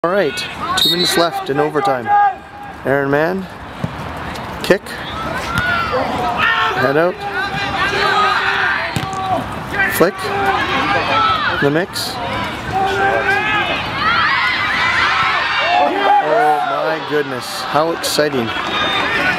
Alright, 2 minutes left in overtime. Iron Man, kick, head out, flick, the mix. Oh my goodness, how exciting.